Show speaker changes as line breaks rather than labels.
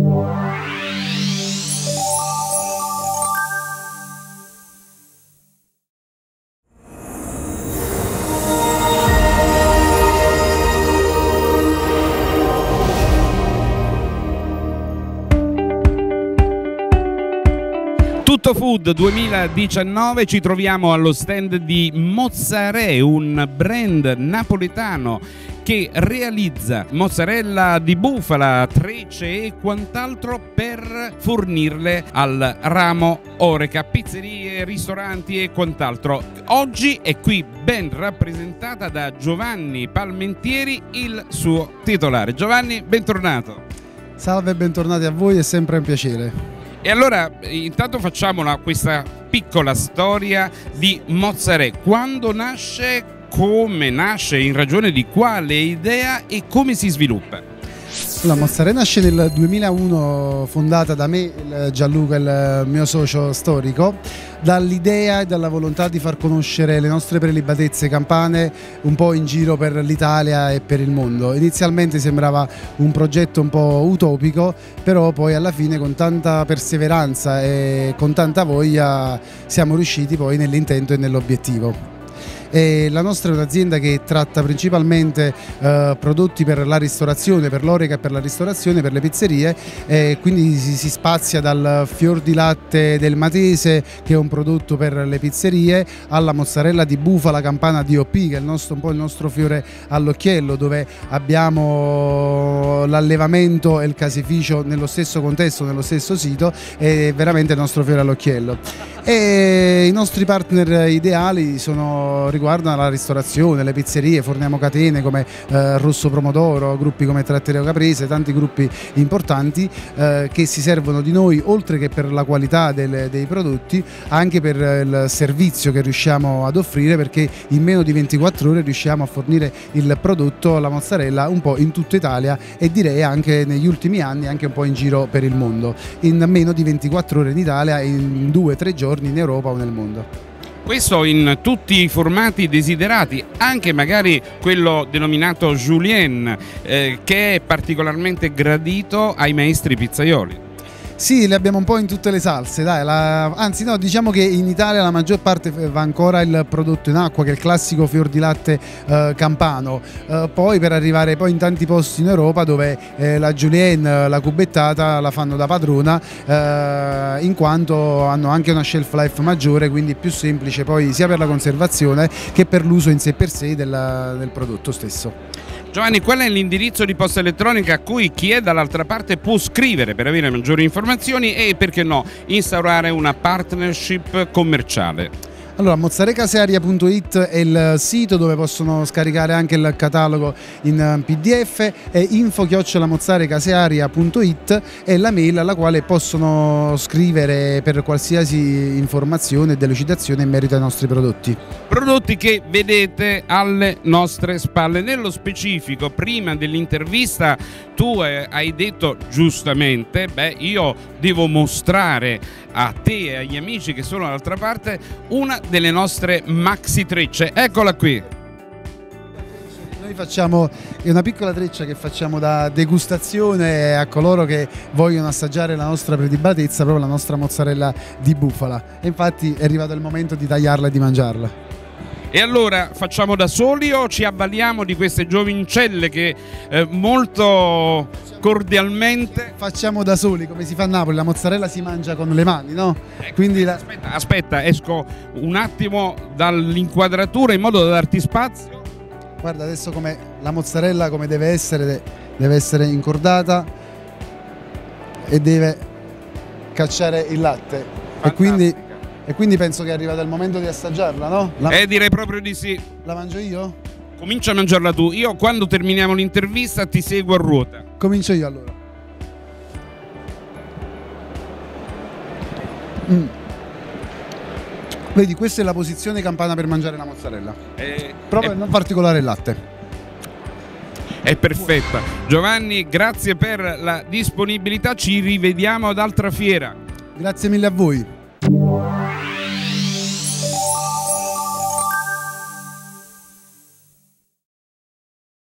Tutto Food 2019, ci troviamo allo stand di Mozzarè, un brand napoletano che realizza mozzarella di bufala, trecce e quant'altro per fornirle al ramo Horeca, pizzerie, ristoranti e quant'altro. Oggi è qui ben rappresentata da Giovanni Palmentieri, il suo titolare. Giovanni, bentornato.
Salve e bentornati a voi, è sempre un piacere.
E allora intanto facciamo questa piccola storia di Mozzarè. Quando nasce, come nasce, in ragione di quale idea e come si sviluppa?
La Mozzarè nasce nel 2001, fondata da me, Gianluca, il mio socio storico, dall'idea e dalla volontà di far conoscere le nostre prelibatezze campane un po' in giro per l'Italia e per il mondo. Inizialmente sembrava un progetto un po' utopico, però poi alla fine con tanta perseveranza e con tanta voglia siamo riusciti poi nell'intento e nell'obiettivo. La nostra è un'azienda che tratta principalmente prodotti per la ristorazione, per l'Horeca e per la ristorazione, per le pizzerie, quindi si spazia dal fior di latte del Matese, che è un prodotto per le pizzerie, alla mozzarella di bufala campana DOP, che è un po' il nostro fiore all'occhiello, dove abbiamo l'allevamento e il caseificio nello stesso contesto, nello stesso sito, è veramente il nostro fiore all'occhiello. E i nostri partner ideali riguardano la ristorazione, le pizzerie, forniamo catene come Rosso Promodoro, gruppi come Trattoria Caprese, tanti gruppi importanti che si servono di noi, oltre che per la qualità dei prodotti, anche per il servizio che riusciamo ad offrire, perché in meno di 24 ore riusciamo a fornire il prodotto, la mozzarella, un po' in tutta Italia e direi anche negli ultimi anni anche un po' in giro per il mondo. In meno di 24 ore in Italia e in 2-3 giorni in Europa o nel mondo.
Questo in tutti i formati desiderati, anche magari quello denominato Julien, che è particolarmente gradito ai maestri pizzaioli.
Sì, le abbiamo un po' in tutte le salse, dai, anzi no, diciamo che in Italia la maggior parte va ancora il prodotto in acqua, che è il classico fior di latte campano, poi per arrivare poi in tanti posti in Europa dove la Julienne, la cubettata la fanno da padrona, in quanto hanno anche una shelf life maggiore, quindi più semplice poi sia per la conservazione che per l'uso in sé per sé del prodotto stesso.
Giovanni, qual è l'indirizzo di posta elettronica a cui chi è dall'altra parte può scrivere per avere maggiori informazioni e, perché no, instaurare una partnership commerciale?
Allora, mozzarecasearia.it è il sito dove possono scaricare anche il catalogo in PDF, e info@mozzarecasearia.it è la mail alla quale possono scrivere per qualsiasi informazione e delucidazione in merito ai nostri prodotti.
Prodotti che vedete alle nostre spalle. Nello specifico, prima dell'intervista tu hai detto giustamente, io devo mostrare a te e agli amici che sono dall'altra parte una delle nostre maxi trecce. Eccola qui.
Noi facciamo una piccola treccia che facciamo da degustazione a coloro che vogliono assaggiare la nostra prelibatezza, proprio la nostra mozzarella di bufala, e infatti è arrivato il momento di tagliarla e di mangiarla.
E allora facciamo da soli o ci avvaliamo di queste giovincelle che molto cordialmente...
Facciamo da soli, come si fa a Napoli, la mozzarella si mangia con le mani, no?
Quindi aspetta, esco un attimo dall'inquadratura in modo da darti spazio.
Guarda, adesso come la mozzarella come deve essere incordata e deve cacciare il latte. E quindi penso che è arrivato il momento di assaggiarla, no?
Direi proprio di sì.
La mangio io?
Comincia a mangiarla tu. Io quando terminiamo l'intervista ti seguo a ruota.
Comincio io allora. Vedi, questa è la posizione campana per mangiare la mozzarella. Proprio non particolare il latte.
È perfetta. Giovanni, grazie per la disponibilità. Ci rivediamo ad altra fiera.
Grazie mille a voi.